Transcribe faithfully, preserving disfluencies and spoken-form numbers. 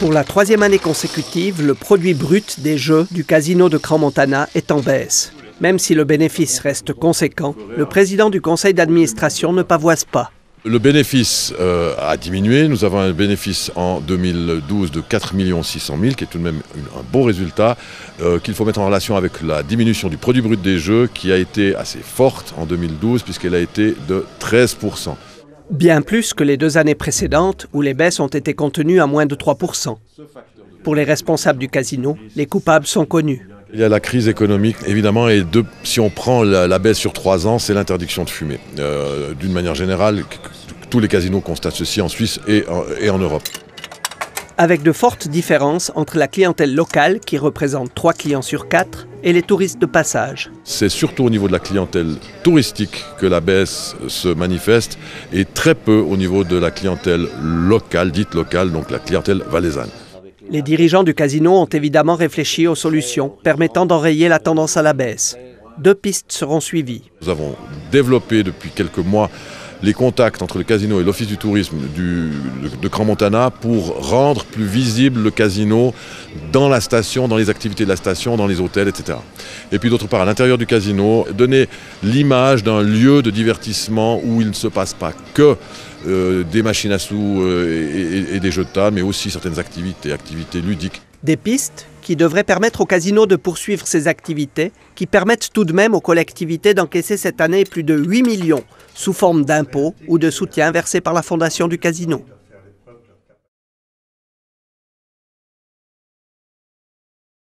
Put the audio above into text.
Pour la troisième année consécutive, le produit brut des jeux du casino de Crans-Montana est en baisse. Même si le bénéfice reste conséquent, le président du conseil d'administration ne pavoise pas. Le bénéfice euh, a diminué. Nous avons un bénéfice en deux mille douze de quatre millions six cent mille, qui est tout de même une, un bon résultat, euh, qu'il faut mettre en relation avec la diminution du produit brut des jeux, qui a été assez forte en deux mille douze, puisqu'elle a été de treize pour cent. Bien plus que les deux années précédentes, où les baisses ont été contenues à moins de trois pour cent. Pour les responsables du casino, les coupables sont connus. Il y a la crise économique, évidemment, et de, si on prend la, la baisse sur trois ans, c'est l'interdiction de fumer. Euh, D'une manière générale, tous les casinos constatent ceci en Suisse et en, et en Europe. Avec de fortes différences entre la clientèle locale, qui représente trois clients sur quatre, et les touristes de passage. C'est surtout au niveau de la clientèle touristique que la baisse se manifeste, et très peu au niveau de la clientèle locale, dite locale, donc la clientèle valaisanne. Les dirigeants du casino ont évidemment réfléchi aux solutions permettant d'enrayer la tendance à la baisse. Deux pistes seront suivies. Nous avons développé depuis quelques mois les contacts entre le casino et l'office du tourisme du, de, de Crans-Montana pour rendre plus visible le casino dans la station, dans les activités de la station, dans les hôtels, et cetera. Et puis d'autre part, à l'intérieur du casino, donner l'image d'un lieu de divertissement où il ne se passe pas que euh, des machines à sous euh, et, et des jeux de table, mais aussi certaines activités, activités ludiques. Des pistes qui devraient permettre au casino de poursuivre ses activités, qui permettent tout de même aux collectivités d'encaisser cette année plus de huit millions sous forme d'impôts ou de soutien versés par la fondation du casino.